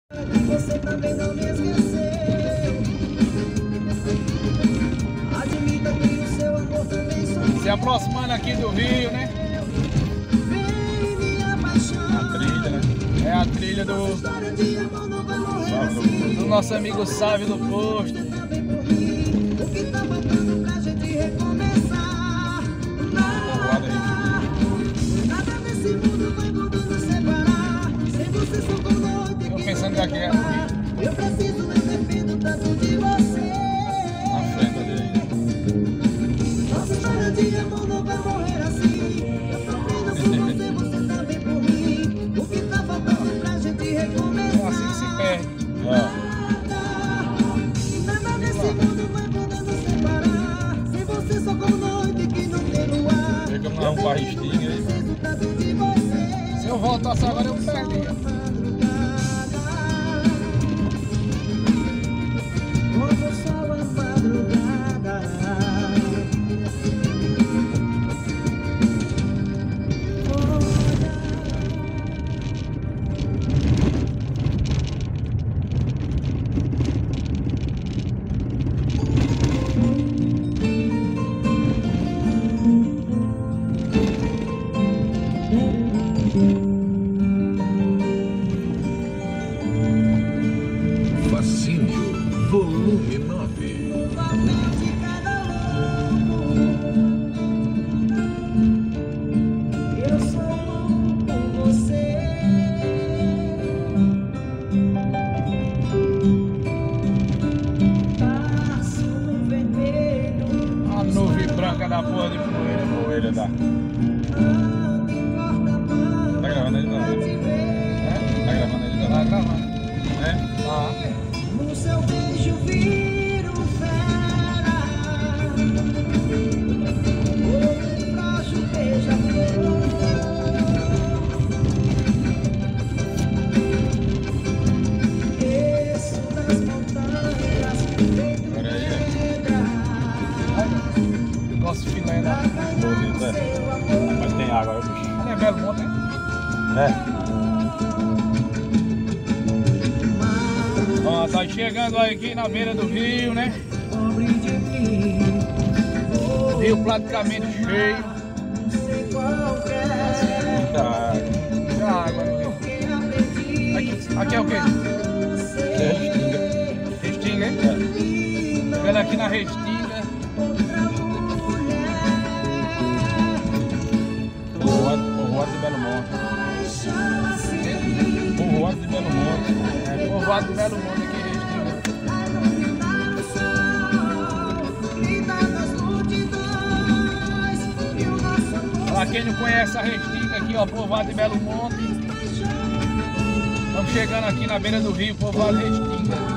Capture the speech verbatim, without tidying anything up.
Você também não me esqueceu. Admita que o seu amor também sou. Se aproximando aqui do Rio, né? Vem minha paixão. A trilha, né? É a trilha do, História de amor não vai morrer assim. do nosso amigo Sávio do Posto. Vem por mim. O que tá faltando pra gente recomeçar? Nada. Nada nesse mundo vai poder nos separar. Sem você sou como noite. Tô pensando que aqui é Eu preciso, eu dependo tanto de você. na frente dele. Nossa história de amor não vai morrer assim. Eu tô vendo por você, você tá bem por mim. O que tá faltando pra gente É recomeçar? assim que se perde. Nada nesse mundo vai poder nos separar. Sem você só como noite que não tem luar. Vê como não é um barristinho aí. Preciso tanto de você. Se eu voltasse agora eu perdia. Como o sol à madrugada. Fascínio, volume nove. O papel de cada louco. Eu sou louco por você. Passo no vermelho. A nuvem branca da porra de poeira, poeira da. Ando em corta-bamba. Tá gravando aí, não? Pra te ver. É? Tá gravando aí, não? Tá gravando. É? Tá. No seu beijo viro fera. O frágil beija-flor. Desço das montanhas feito Olha aí, pedra. Negócio filé da. Batalhar no seu amor. Mas tem água aí, bicho. Olha, é Belo Monte, hein? É. Ó, tá chegando aqui na beira do rio, né? Pobre de mim. O rio praticamente cheio. Não sei qualquer. Muita água. Muita água no rio. Que aprendi. Aqui, aqui é o quê? É Restinga. Restinga, hein? É. Vendo aqui na Restinga. Povoado, povoado de Belo Monte. Povoado de Belo Monte. É, povoado de Belo Monte aqui em Restinga. Pra quem não conhece a Restinga aqui, ó, povoado de Belo Monte. Estamos chegando aqui na beira do rio, povoado de Restinga.